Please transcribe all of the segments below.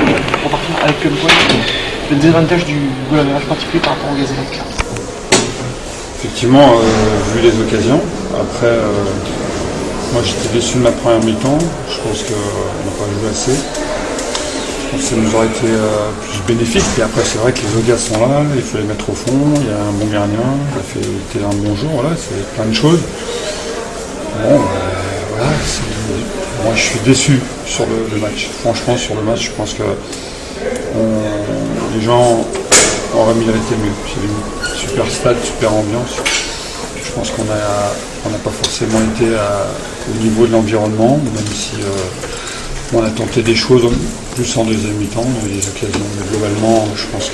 repartir avec le point, le désavantage du goal average particulier par rapport au Gazélec. Effectivement, vu les occasions, après, moi j'étais déçu de ma première mi-temps, je pense qu'on n'a pas joué assez. Je pense que ça nous aurait été plus bénéfique, puis après c'est vrai que les occasions sont là, il faut les mettre au fond, il y a un bon gardien, il a fait un bon jour, voilà, c'est plein de choses. Bon, voilà, moi je suis déçu sur le match. Franchement sur le match, je pense que les gens auraient mérité mieux. C'est une super stade, super ambiance. Je pense qu'on n'a pas forcément été au niveau de l'environnement, même si on a tenté des choses plus en deuxième mi-temps, on a eu des occasions. Mais globalement, je pense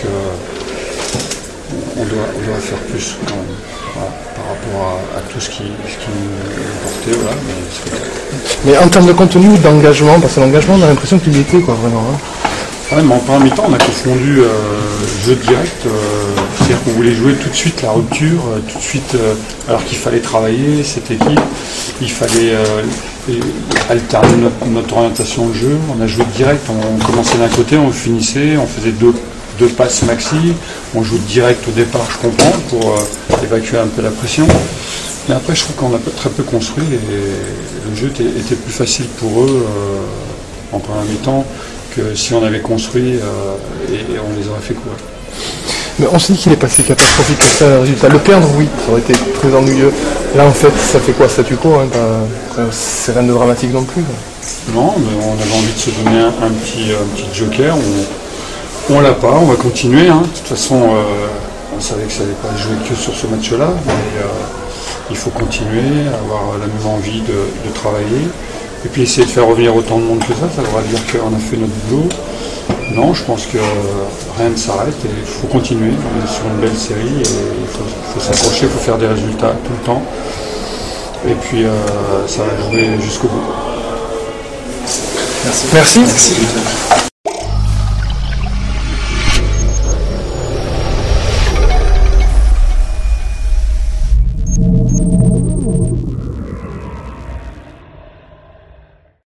qu'on doit faire plus quand même, voilà, par rapport à tout ce qui nous portait. Voilà, mais en termes de contenu ou d'engagement, parce que l'engagement, on a l'impression qu'il y était, quoi, vraiment. Hein. Ouais, mais en première mi-temps, on a confondu jeu direct, c'est-à-dire qu'on voulait jouer tout de suite la rupture, tout de suite, alors qu'il fallait travailler cette équipe, il fallait alterner notre orientation de jeu. On a joué direct, on commençait d'un côté, on finissait, on faisait deux passes maxi, on joue direct au départ, je comprends, pour évacuer un peu la pression. Mais après, je trouve qu'on a très peu construit et le jeu était plus facile pour eux en première mi-temps que si on avait construit et on les aurait fait courir. Mais on se dit qu'il est passé catastrophique comme ça, le résultat. Le perdre, oui, ça aurait été très ennuyeux. Là, en fait, ça fait quoi, statu quo, hein, c'est rien de dramatique non plus. Quoi. Non, mais on avait envie de se donner un petit joker. On l'a pas, on va continuer. Hein. De toute façon, on savait que ça n'allait pas jouer que sur ce match-là, mais il faut continuer, avoir la même envie de travailler. Et puis essayer de faire revenir autant de monde que ça voudra dire qu'on a fait notre boulot. Non, je pense que rien ne s'arrête et il faut continuer. On est sur une belle série et il faut s'accrocher, il faut faire des résultats tout le temps. Et puis ça va jouer jusqu'au bout. Merci.